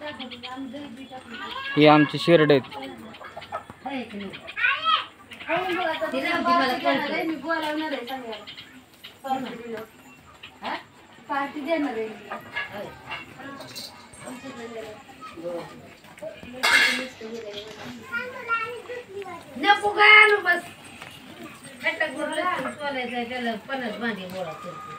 ही आमची शिरड आहेत. पार्टी देणार आहे नको काय बस त्याला पन्नास भांडी गोळा करते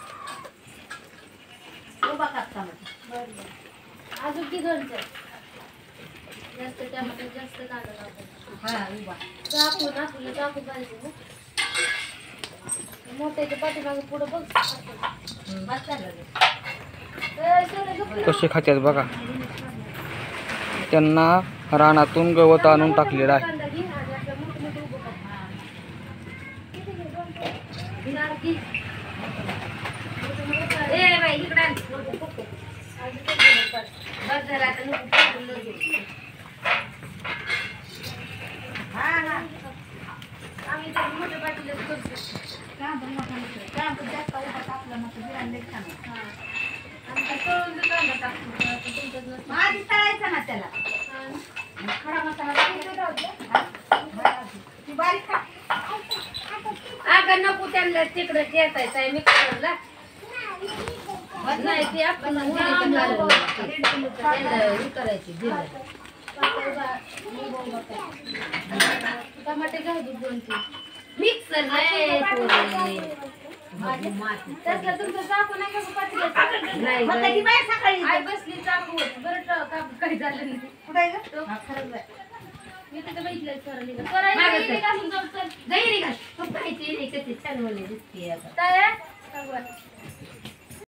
उभा कापता अजून की दोनचं जास्त टमाटर जास्त लागलं हा उभा चाकू नाकूला चाकू पाहिजे ना मोठ्याच्या पाठीमागे पुढं बघ बस चाललं कसे खात्यात बघा. त्यांना रानातून गवत आणून टाकलेलं आहे. आम्ही तर मोठ्या पाटीलच करतो आधी तळायचा ना त्याला खडा मसाला अगं नको त्यांना तिकडं चेचायचं आहे मिक्सरला नाही ते आपण करायची टमाटे घालू दोन तीन मिक्सर त्यातलं तुमचं चाकू नाही का सकाळी आई बसली चाकू बरं काही झालं नाही कुठे खरंच आहे मी तिथं बघितलं करायला छान दिसते आता